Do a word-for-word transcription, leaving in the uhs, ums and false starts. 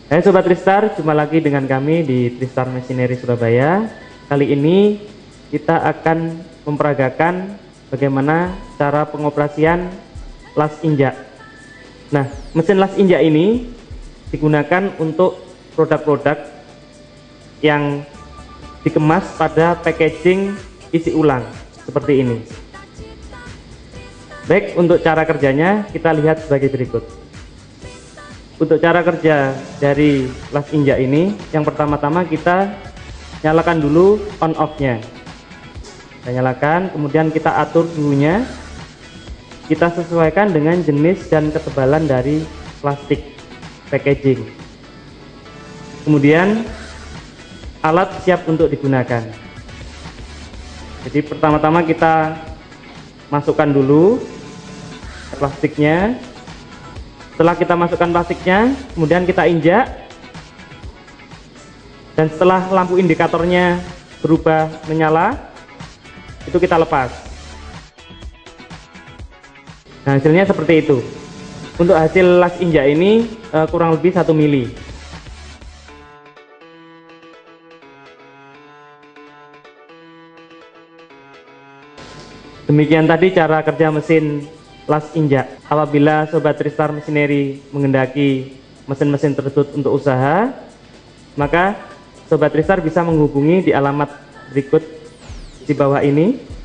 Hai Sobat Tristar, jumpa lagi dengan kami di Tristar Machinery Surabaya. Kali ini kita akan memperagakan bagaimana cara pengoperasian las injak. Nah, mesin las injak ini digunakan untuk produk-produk yang dikemas pada packaging isi ulang seperti ini. Baik, untuk cara kerjanya kita lihat sebagai berikut. Untuk cara kerja dari las injak ini, yang pertama-tama kita nyalakan dulu on off-nya. Kita nyalakan, kemudian kita atur suhunya. Kita sesuaikan dengan jenis dan ketebalan dari plastik packaging. Kemudian alat siap untuk digunakan. Jadi pertama-tama kita masukkan dulu plastiknya. Setelah kita masukkan plastiknya, kemudian kita injak, dan setelah lampu indikatornya berubah menyala, itu kita lepas. Nah, hasilnya seperti itu. Untuk hasil las injak ini eh, kurang lebih satu mili. Demikian tadi cara kerja mesin las injak. Apabila Sobat Tristar Machinery mengendaki mesin-mesin tersebut untuk usaha, maka Sobat Tristar bisa menghubungi di alamat berikut di bawah ini.